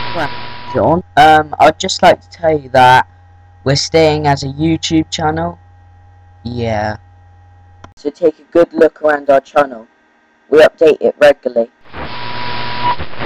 Is it on? I'd just like to tell you that we're staying as a YouTube channel. Yeah. So take a good look around our channel. We update it regularly.